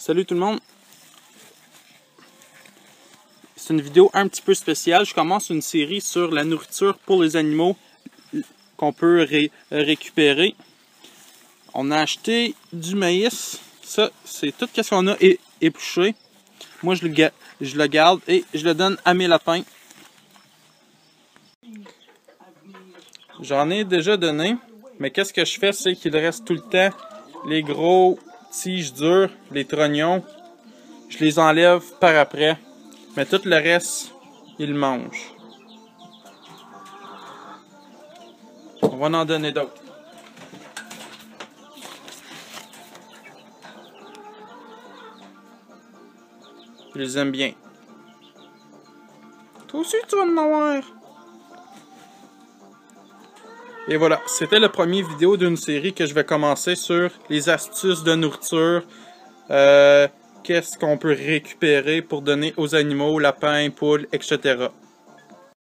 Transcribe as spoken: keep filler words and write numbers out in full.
Salut tout le monde! C'est une vidéo un petit peu spéciale. Je commence une série sur la nourriture pour les animaux qu'on peut ré récupérer. On a acheté du maïs. Ça, c'est tout ce qu'on a é épluché. Moi, je le, je le garde et je le donne à mes lapins. J'en ai déjà donné, mais qu'est-ce que je fais, c'est qu'il reste tout le temps les gros tiges dures, les trognons. Je les enlève par après, mais tout le reste, ils le mangent. On va en donner d'autres. Je les aime bien. Toi aussi, tu vas en avoir. Et voilà, c'était la première vidéo d'une série que je vais commencer sur les astuces de nourriture. Euh, Qu'est-ce qu'on peut récupérer pour donner aux animaux, lapins, poules, et cetera.